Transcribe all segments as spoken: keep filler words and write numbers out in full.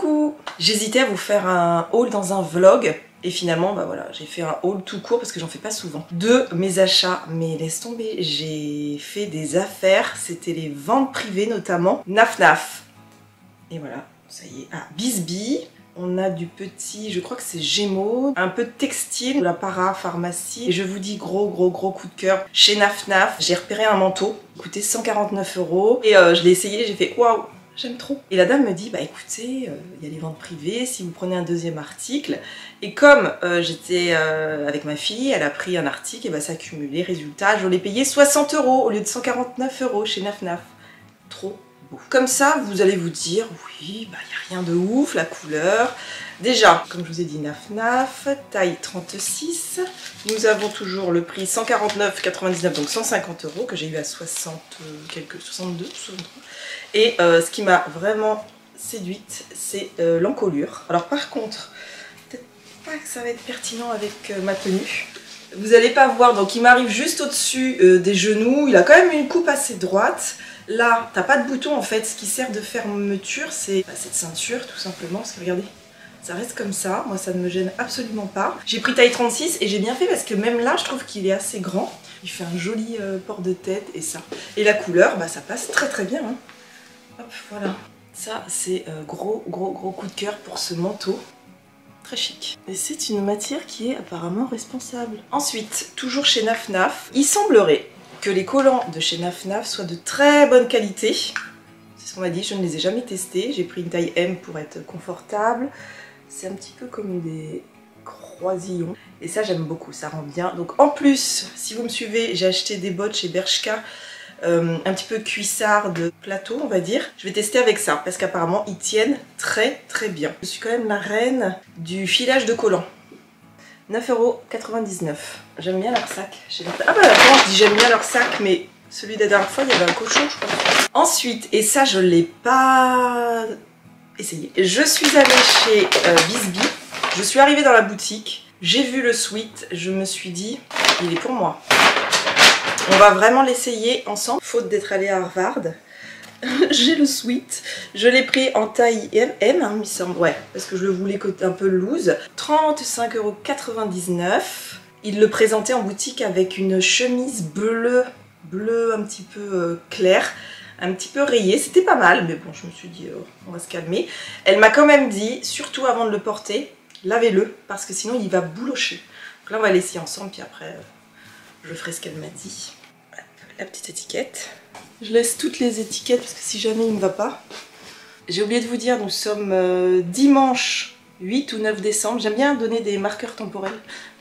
Coucou! J'hésitais à vous faire un haul dans un vlog. Et finalement, bah voilà, j'ai fait un haul tout court parce que j'en fais pas souvent. De mes achats, mais laisse tomber, j'ai fait des affaires, c'était les ventes privées notamment. Naf Naf. Et voilà, ça y est. Ah, Bisbee. On a du petit, je crois que c'est Gémeaux, un peu de textile, de la para pharmacie. Et je vous dis gros gros gros coup de cœur chez Naf Naf. J'ai repéré un manteau, il coûtait cent quarante-neuf euros. Et euh, je l'ai essayé, j'ai fait waouh, j'aime trop. Et la dame me dit, bah écoutez, il euh, y a les ventes privées, si vous prenez un deuxième article. Et comme euh, j'étais euh, avec ma fille, elle a pris un article, et bah ça a cumulé. Résultat, je l'ai payé soixante euros au lieu de cent quarante-neuf euros chez Naf Naf. Trop. Comme ça, vous allez vous dire, oui, bah, il n'y a rien de ouf, la couleur. Déjà, comme je vous ai dit, Naf Naf, taille trente-six. Nous avons toujours le prix cent quarante-neuf quatre-vingt-dix-neuf, donc cent cinquante euros, que j'ai eu à soixante, quelques, soixante-deux, soixante-trois. Et euh, ce qui m'a vraiment séduite, c'est euh, l'encolure. Alors par contre, peut-être pas que ça va être pertinent avec euh, ma tenue. Vous n'allez pas voir, donc il m'arrive juste au-dessus euh, des genoux. Il a quand même une coupe assez droite. Là, t'as pas de bouton en fait, ce qui sert de fermeture, c'est bah, cette ceinture tout simplement, parce que regardez, ça reste comme ça, moi ça ne me gêne absolument pas. J'ai pris taille trente-six et j'ai bien fait parce que même là, je trouve qu'il est assez grand. Il fait un joli euh, port de tête et ça. Et la couleur, bah ça passe très très bien. Hein. Hop, voilà. Ça, c'est euh, gros gros gros coup de cœur pour ce manteau. Très chic. Et c'est une matière qui est apparemment responsable. Ensuite, toujours chez Naf Naf, il semblerait que les collants de chez Naf Naf soient de très bonne qualité. C'est ce qu'on m'a dit, je ne les ai jamais testés. J'ai pris une taille M pour être confortable. C'est un petit peu comme des croisillons. Et ça, j'aime beaucoup, ça rend bien. Donc en plus, si vous me suivez, j'ai acheté des bottes chez Bershka, euh, un petit peu cuissard de plateau, on va dire. Je vais tester avec ça, parce qu'apparemment, ils tiennent très très bien. Je suis quand même la reine du filage de collants. neuf euros quatre-vingt-dix-neuf. J'aime bien leur sac. Ah bah attends, je dis j'aime bien leur sac, mais celui de la dernière fois, il y avait un cochon, je crois. Ensuite, et ça, je ne l'ai pas essayé. Je suis allée chez euh, Bisbee. Je suis arrivée dans la boutique. J'ai vu le sweat. Je me suis dit, il est pour moi. On va vraiment l'essayer ensemble. Faute d'être allée à Harvard. J'ai le sweat, je l'ai pris en taille M, M hein, il me semble, ouais, parce que je le voulais un peu loose. trente-cinq euros quatre-vingt-dix-neuf. Il le présentait en boutique avec une chemise bleue, bleu un petit peu euh, clair, un petit peu rayée. C'était pas mal, mais bon, je me suis dit, oh, on va se calmer. Elle m'a quand même dit, surtout avant de le porter, lavez-le, parce que sinon il va boulocher. Donc là, on va l'essayer ensemble, puis après, euh, je ferai ce qu'elle m'a dit. Hop, la petite étiquette. Je laisse toutes les étiquettes parce que si jamais il ne me va pas. J'ai oublié de vous dire, nous sommes euh, dimanche huit ou neuf décembre. J'aime bien donner des marqueurs temporels.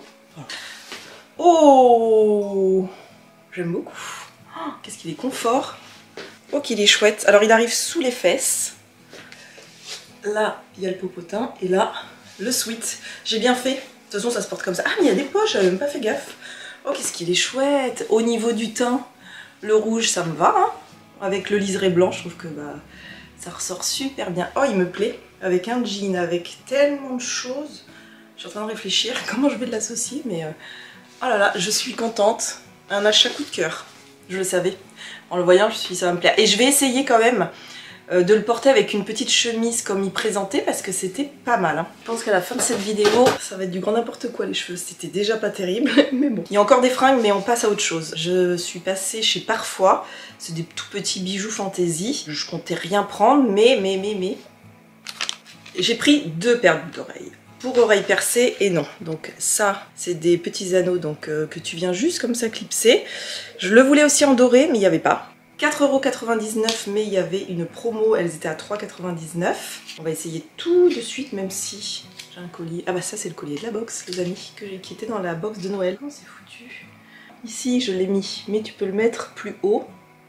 Oh, j'aime beaucoup. Oh, qu'est-ce qu'il est confort. Oh, qu'il est chouette. Alors, il arrive sous les fesses. Là, il y a le popotin. Et là, le sweat. J'ai bien fait. De toute façon, ça se porte comme ça. Ah, mais il y a des poches, j'avais même pas fait gaffe. Oh, qu'est-ce qu'il est chouette. Au niveau du teint. Le rouge, ça me va, hein. Avec le liseré blanc, je trouve que bah, ça ressort super bien. Oh, il me plaît, avec un jean, avec tellement de choses. Je suis en train de réfléchir comment je vais l'associer, mais... Euh... Oh là là, je suis contente. Un achat coup de cœur. Je le savais. En le voyant, je suis ça va me plaire. Et je vais essayer quand même euh, de le porter avec une petite chemise comme il présentait, parce que c'était pas mal. Hein. Je pense qu'à la fin de cette vidéo, ça va être du grand n'importe quoi les cheveux. C'était déjà pas terrible, mais bon. Il y a encore des fringues, mais on passe à autre chose. Je suis passée chez Parfois. C'est des tout petits bijoux fantaisie. Je comptais rien prendre, mais, mais, mais, mais... J'ai pris deux paires d'oreilles. Pour oreilles percées et non. Donc ça, c'est des petits anneaux donc, euh, que tu viens juste comme ça clipser. Je le voulais aussi en doré, mais il n'y avait pas. quatre euros quatre-vingt-dix-neuf, mais il y avait une promo, elles étaient à trois euros quatre-vingt-dix-neuf. On va essayer tout de suite, même si j'ai un collier. Ah bah ça, c'est le collier de la box, les amis, que qui était dans la box de Noël. Oh, c'est foutu. Ici, je l'ai mis, mais tu peux le mettre plus haut.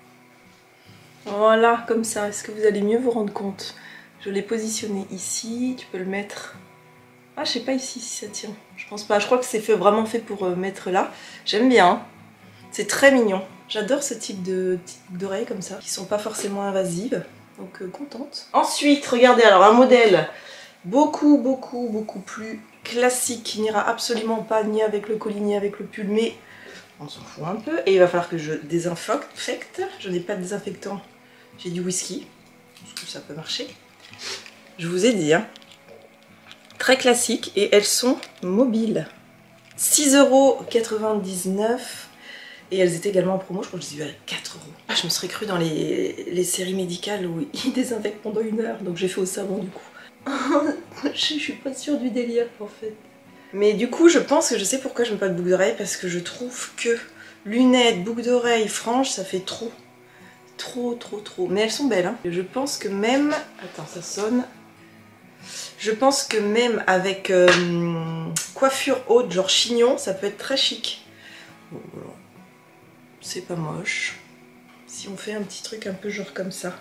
Voilà, comme ça. Est-ce que vous allez mieux vous rendre compte? Je l'ai positionné ici, tu peux le mettre... Ah, je sais pas ici si ça tient. Je pense pas. Je crois que c'est fait, vraiment fait pour euh, mettre là. J'aime bien. Hein. C'est très mignon. J'adore ce type de d'oreilles comme ça, qui sont pas forcément invasives. Donc euh, contente. Ensuite, regardez, alors un modèle beaucoup, beaucoup, beaucoup plus classique, qui n'ira absolument pas ni avec le collier ni avec le pull, mais on s'en fout un peu. Et il va falloir que je désinfecte. Je n'ai pas de désinfectant, j'ai du whisky. Est-ce que ça peut marcher? Je vous ai dit, hein. Très classique et elles sont mobiles. six euros quatre-vingt-dix-neuf et elles étaient également en promo, je crois que je les ai vues à quatre euros. Ah, je me serais cru dans les, les séries médicales où ils désinfectent pendant une heure, donc j'ai fait au savon du coup. Je suis pas sûre du délire en fait. Mais du coup je pense que je sais pourquoi je mets pas de boucle d'oreille, parce que je trouve que lunettes, boucles d'oreilles, franges, ça fait trop. Trop trop trop. Mais elles sont belles, hein. Je pense que même... Attends, ça sonne. Je pense que même avec euh, coiffure haute, genre chignon, ça peut être très chic. Bon, voilà. C'est pas moche. Si on fait un petit truc un peu genre comme ça,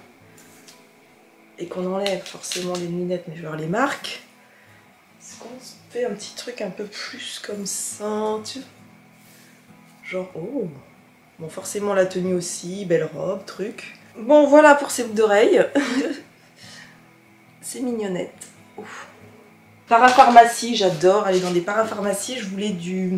et qu'on enlève forcément les lunettes, mais genre les marques, est-ce qu'on fait un petit truc un peu plus comme ça, tu vois? Genre, oh. Bon, forcément la tenue aussi, belle robe, truc. Bon, voilà pour ces boucles d'oreilles. C'est mignonnette. Ouf. Parapharmacie, j'adore aller dans des parapharmacies. Je voulais du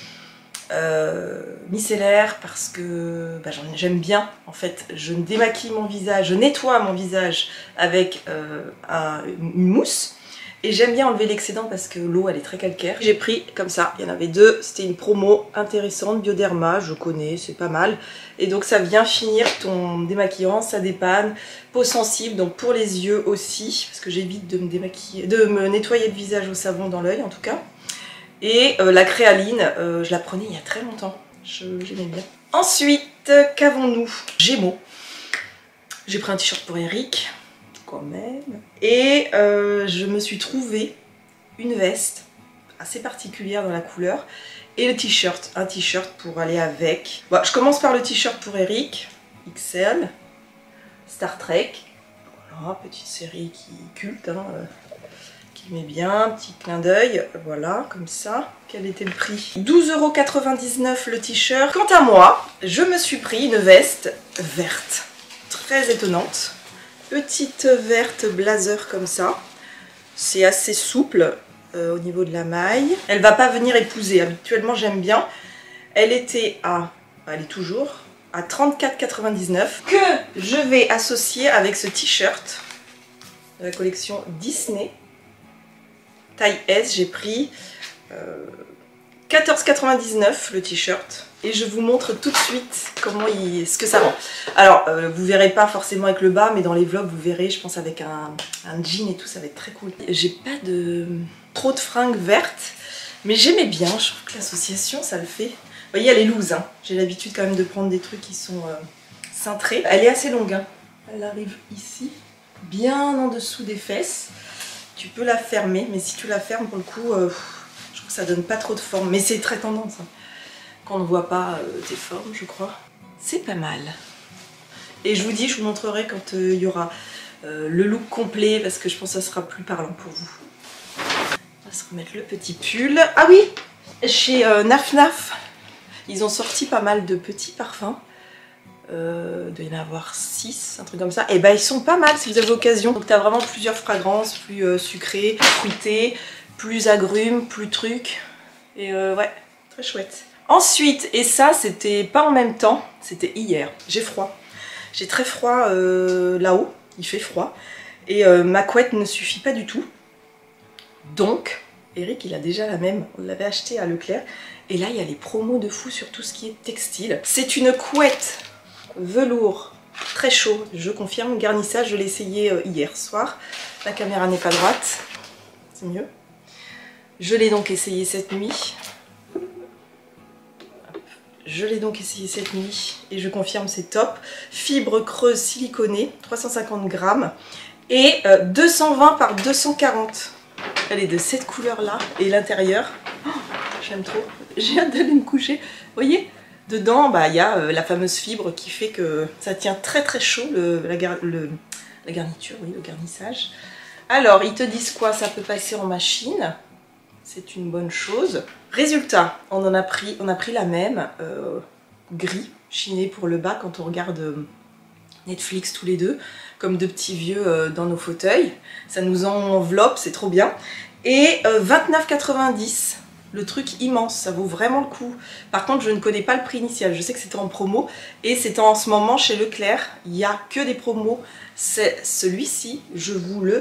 euh, micellaire parce que bah, j'aime bien. En fait, je démaquille mon visage, je nettoie mon visage avec euh, un, une mousse. Et j'aime bien enlever l'excédent parce que l'eau elle est très calcaire. J'ai pris comme ça, il y en avait deux, c'était une promo intéressante, Bioderma, je connais, c'est pas mal. Et donc ça vient finir ton démaquillant, ça dépanne, peau sensible, donc pour les yeux aussi, parce que j'évite de me démaquiller, de me nettoyer le visage au savon dans l'œil en tout cas. Et euh, la créaline, euh, je la prenais il y a très longtemps, j'aimais bien. Ensuite, qu'avons-nous? Gémeaux. J'ai pris un t-shirt pour Eric. Quand même. Et euh, je me suis trouvé une veste assez particulière dans la couleur et le t-shirt, un t-shirt pour aller avec. Bon, je commence par le t-shirt pour Eric, X L, Star Trek. Voilà, petite série qui culte, hein, euh, qui met bien, petit clin d'œil, voilà, comme ça. Quel était le prix? douze euros quatre-vingt-dix-neuf le t-shirt. Quant à moi, je me suis pris une veste verte, très étonnante. Petite verte blazer comme ça, c'est assez souple euh, au niveau de la maille. Elle va pas venir épouser, habituellement j'aime bien. Elle était à, elle est toujours à trente-quatre quatre-vingt-dix-neuf que je vais associer avec ce t-shirt de la collection Disney. Taille S, j'ai pris euh, quatorze quatre-vingt-dix-neuf le t-shirt. Et je vous montre tout de suite comment il, ce que ça rend. Alors, euh, vous verrez pas forcément avec le bas, mais dans les vlogs, vous verrez, je pense avec un, un jean et tout, ça va être très cool. J'ai pas de trop de fringues vertes, mais j'aimais bien. Je trouve que l'association, ça le fait. Vous voyez, elle est loose, hein. J'ai l'habitude quand même de prendre des trucs qui sont euh, cintrés. Elle est assez longue, hein. Elle arrive ici, bien en dessous des fesses. Tu peux la fermer, mais si tu la fermes, pour le coup, euh, je trouve que ça donne pas trop de forme. Mais c'est très tendance, hein. Qu'on ne voit pas euh, tes formes, je crois. C'est pas mal. Et je vous dis, je vous montrerai quand il euh, y aura euh, le look complet, parce que je pense que ça sera plus parlant pour vous. On va se remettre le petit pull. Ah oui, chez euh, Naf Naf, ils ont sorti pas mal de petits parfums. Euh, il doit y en avoir six, un truc comme ça. Et bah ils sont pas mal si vous avez l'occasion. Donc t'as vraiment plusieurs fragrances, plus euh, sucrées, fruitées, plus agrumes, plus trucs. Et euh, ouais, très chouette. Ensuite, et ça c'était pas en même temps, c'était hier, j'ai froid. J'ai très froid euh, là-haut, il fait froid. Et euh, ma couette ne suffit pas du tout. Donc, Eric il a déjà la même, on l'avait acheté à Leclerc. Et là il y a les promos de fou sur tout ce qui est textile. C'est une couette velours très chaud, je confirme, garnissage, je l'ai essayé euh, hier soir. La caméra n'est pas droite, c'est mieux. Je l'ai donc essayé cette nuit. Je l'ai donc essayé cette nuit et je confirme c'est top. Fibre creuse siliconée, trois cent cinquante grammes et euh, deux cent vingt par deux cent quarante. Elle est de cette couleur là et l'intérieur, oh, j'aime trop. J'ai hâte d'aller me coucher. Vous voyez, dedans bah, y a euh, la fameuse fibre qui fait que ça tient très très chaud le, la, gar le, la garniture, oui, le garnissage. Alors ils te disent quoi? Ça peut passer en machine. C'est une bonne chose. Résultat, on en a pris, on a pris la même, euh, gris, chiné pour le bas quand on regarde euh, Netflix tous les deux, comme deux petits vieux euh, dans nos fauteuils. Ça nous enveloppe, c'est trop bien. Et euh, vingt-neuf quatre-vingt-dix, le truc immense, ça vaut vraiment le coup. Par contre, je ne connais pas le prix initial, je sais que c'était en promo. Et c'est en ce moment chez Leclerc, il n'y a que des promos. C'est celui-ci, je vous le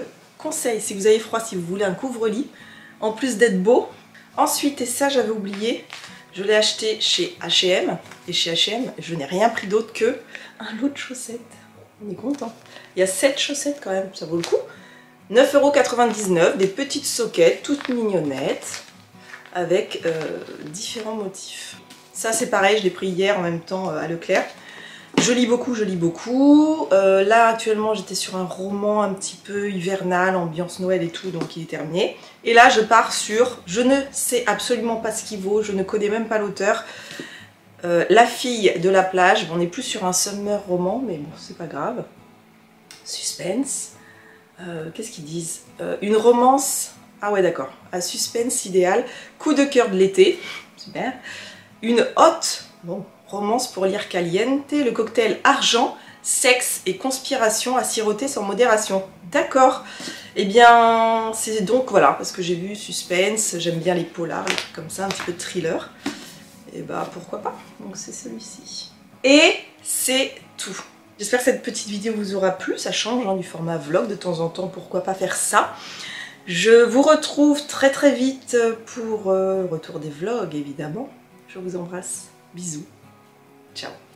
conseil, si vous avez froid, si vous voulez un couvre-lit, en plus d'être beau. Ensuite, et ça j'avais oublié, je l'ai acheté chez H et M. Et chez H et M, je n'ai rien pris d'autre que un lot de chaussettes. On est content. Il y a sept chaussettes quand même, ça vaut le coup. neuf euros quatre-vingt-dix-neuf, des petites soquettes, toutes mignonnettes, avec euh, différents motifs. Ça c'est pareil, je l'ai pris hier en même temps à Leclerc. Je lis beaucoup, je lis beaucoup. Euh, là actuellement j'étais sur un roman un petit peu hivernal, ambiance Noël et tout, donc il est terminé. Et là je pars sur, je ne sais absolument pas ce qu'il vaut, je ne connais même pas l'auteur. Euh, La fille de la plage, on n'est plus sur un summer roman, mais bon c'est pas grave. Suspense. Euh, Qu'est-ce qu'ils disent euh, Une romance, ah ouais d'accord, à suspense idéal, coup de cœur de l'été, super. Une haute, bon, romance pour lire caliente, le cocktail argent, sexe et conspiration à siroter sans modération. D'accord. Eh bien, c'est donc, voilà, parce que j'ai vu suspense, j'aime bien les polars, les trucs comme ça, un petit peu de thriller. Et bah, pourquoi pas. Donc c'est celui-ci. Et c'est tout. J'espère que cette petite vidéo vous aura plu, ça change hein, du format vlog de temps en temps, pourquoi pas faire ça. Je vous retrouve très très vite pour euh, le retour des vlogs, évidemment. Je vous embrasse, bisous, ciao.